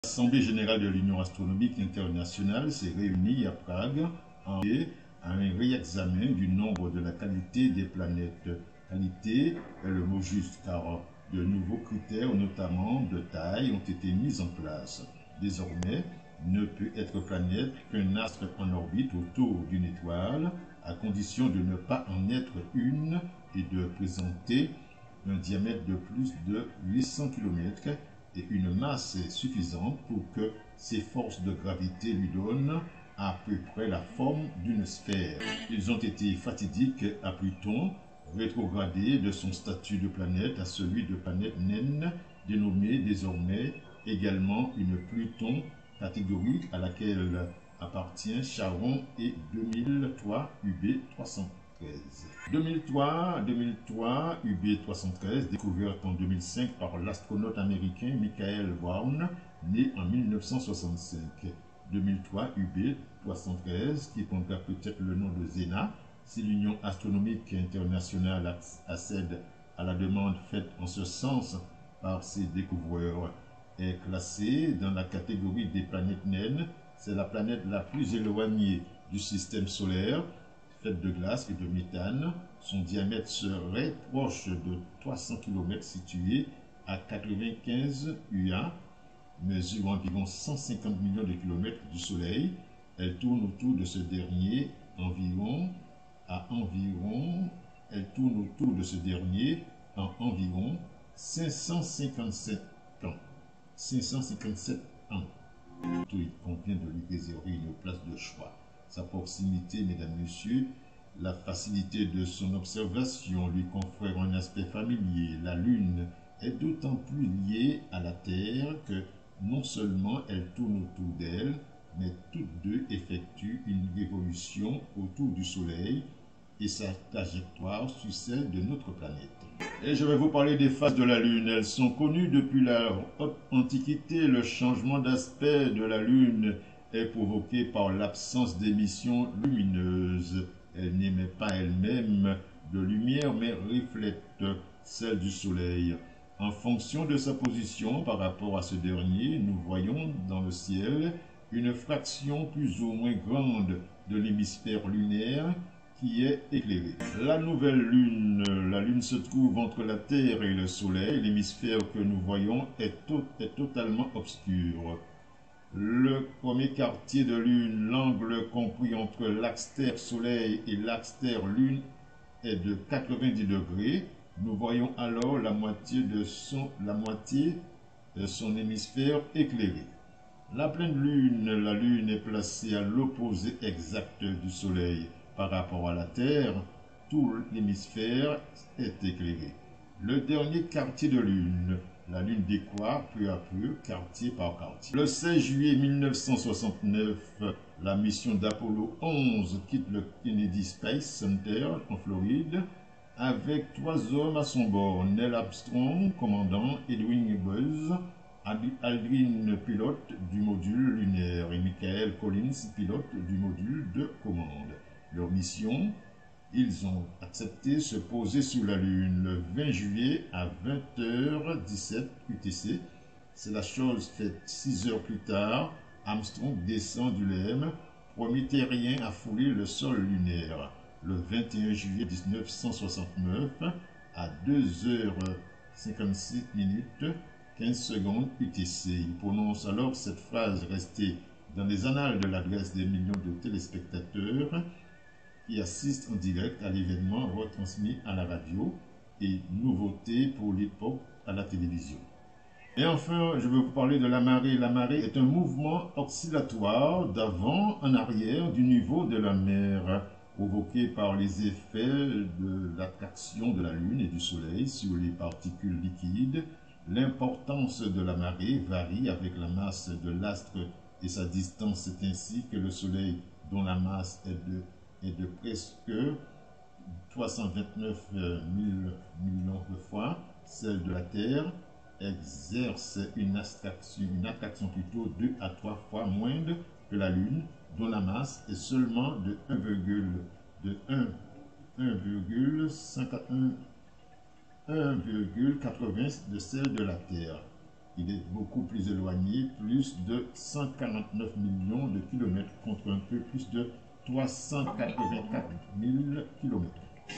L'Assemblée générale de l'Union astronomique internationale s'est réunie à Prague en à un réexamen du nombre de la qualité des planètes. Qualité est le mot juste car de nouveaux critères, notamment de taille, ont été mis en place. Désormais, ne peut être planète qu'un astre en orbite autour d'une étoile, à condition de ne pas en être une et de présenter un diamètre de plus de 800 km et une masse suffisante pour que ses forces de gravité lui donnent à peu près la forme d'une sphère. Ils ont été fatidiques à Pluton, rétrogradé de son statut de planète à celui de planète naine, dénommée désormais également une Pluton catégorie à laquelle appartient Charon et 2003 UB313. 2003 UB313, découverte en 2005 par l'astronaute américain Michael Brown, né en 1965. 2003 UB313, qui prendra peut-être le nom de Zena, si l'Union astronomique internationale accède à la demande faite en ce sens par ses découvreurs, est classée dans la catégorie des planètes naines. C'est la planète la plus éloignée du système solaire, faite de glace et de méthane. Son diamètre serait proche de 300 km, situé à 95 UA, mesure environ 150 millions de kilomètres du Soleil. Elle tourne autour de ce dernier en environ 557 ans. 557 ans. Il convient de lui réserver une place de choix. Sa proximité, mesdames, messieurs, la facilité de son observation lui confère un aspect familier. La Lune est d'autant plus liée à la Terre que non seulement elle tourne autour d'elle, mais toutes deux effectuent une révolution autour du Soleil et sa trajectoire suit celle de notre planète. Et je vais vous parler des phases de la Lune. Elles sont connues depuis la haute Antiquité. Le changement d'aspect de la Lune est provoqué par l'absence d'émissions lumineuses. Elle n'émet pas elle-même de lumière, mais reflète celle du Soleil. En fonction de sa position par rapport à ce dernier, nous voyons dans le ciel une fraction plus ou moins grande de l'hémisphère lunaire qui est éclairée. La nouvelle Lune, la Lune se trouve entre la Terre et le Soleil. L'hémisphère que nous voyons est totalement obscur. Le premier quartier de Lune, l'angle compris entre l'axe Terre-Soleil et l'axe Terre-Lune est de 90 degrés. Nous voyons alors la moitié de son hémisphère éclairé. La pleine Lune, la Lune est placée à l'opposé exact du Soleil. Par rapport à la Terre, tout l'hémisphère est éclairé. Le dernier quartier de Lune, la Lune décroît peu à peu, quartier par quartier. Le 16 juillet 1969, la mission d'Apollo 11 quitte le Kennedy Space Center en Floride avec 3 hommes à son bord. Neil Armstrong, commandant, Edwin Buzz, Aldrin, pilote du module lunaire, et Michael Collins, pilote du module de commande. Leur mission, ils ont accepté de se poser sur la Lune le 20 juillet à 20h17 UTC. C'est la chose faite 6 heures plus tard. Armstrong descend du LEM, premier terrien à fouler le sol lunaire. Le 21 juillet 1969 à 2h56 minutes 15 secondes UTC. Il prononce alors cette phrase restée dans les annales de l'adresse des millions de téléspectateurs qui assistent en direct à l'événement retransmis à la radio et nouveauté pour l'époque à la télévision. Et enfin, je vais vous parler de la marée. La marée est un mouvement oscillatoire d'avant en arrière du niveau de la mer, provoqué par les effets de l'attraction de la Lune et du Soleil sur les particules liquides. L'importance de la marée varie avec la masse de l'astre et sa distance. C'est ainsi que le Soleil, dont la masse est de presque 329 000 millions de fois celle de la Terre, exerce une attraction plutôt 2 à 3 fois moindre que la Lune, dont la masse est seulement de 1,80 de celle de la Terre. il est beaucoup plus éloigné, plus de 149 millions de kilomètres contre un peu plus de 384 000 kilomètres.